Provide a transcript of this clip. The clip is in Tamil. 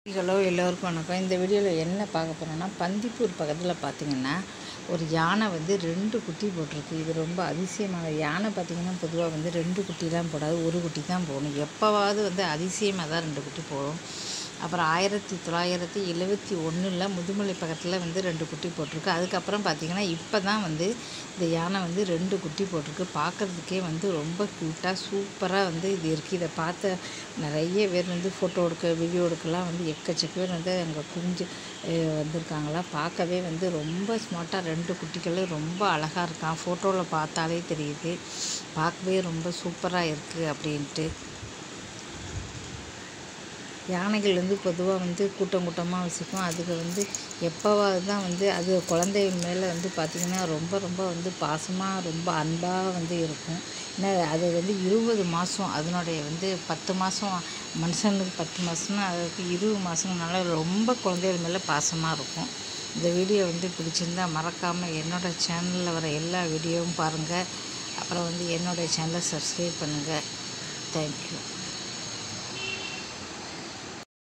ஹலோ எல்லோருக்கும் வணக்கம். இந்த வீடியோவில் என்ன பார்க்க போகிறோன்னா, பந்திப்பூர் பக்கத்தில் பார்த்திங்கன்னா ஒரு யானை வந்து 2 குட்டி போட்டிருக்கு. இது ரொம்ப அதிசயமான யானை. பார்த்திங்கன்னா பொதுவாக வந்து 2 குட்டி தான் போடாது, ஒரு குட்டி தான் போடணும். எப்போவாவது வந்து அதிசயமாக தான் 2 குட்டி போடும். அப்புறம் 1971 முதுமலை பக்கத்தில் வந்து 2 குட்டி போட்டிருக்கு. அதுக்கப்புறம் பார்த்திங்கன்னா இப்போ தான் வந்து இந்த யானை வந்து 2 குட்டி போட்டிருக்கு. பார்க்குறதுக்கே வந்து ரொம்ப க்யூட்டாக சூப்பராக வந்து இது இருக்குது. இதை பார்த்த நிறைய பேர் வந்து ஃபோட்டோ எடுக்க, வீடியோ எடுக்கலாம் வந்து எக்கச்சக்க பேர் வந்து அங்கே குஞ்சு வந்திருக்காங்களா. பார்க்கவே வந்து ரொம்ப ஸ்மார்ட்டாக 2 குட்டிகளும் ரொம்ப அழகாக இருக்கான். ஃபோட்டோவில் பார்த்தாலே தெரியுது, பார்க்கவே ரொம்ப சூப்பராக இருக்குது அப்படின்ட்டு. யானைகள் வந்து பொதுவாக வந்து கூட்டம் கூட்டமாக வசிக்கும். அதுக்கு வந்து எப்போவாது தான் வந்து அது குழந்தைகள் மேலே வந்து பார்த்திங்கன்னா ரொம்ப வந்து பாசமாக ரொம்ப அன்பாக வந்து இருக்கும். ஏன்னா அது வந்து 20 மாதம், அதனுடைய வந்து 10 மாதம் மனுஷனுக்கு 10 மாதம்னா அதுக்கு 20 மாதங்கனால ரொம்ப குழந்தைகள் மேலே பாசமாக இருக்கும். இந்த வீடியோ வந்து பிடிச்சிருந்தால் மறக்காமல் என்னோடய சேனலில் வர எல்லா வீடியோவும் பாருங்கள். அப்புறம் வந்து என்னோடய சேனலை சப்ஸ்கிரைப் பண்ணுங்கள். தேங்க்யூ.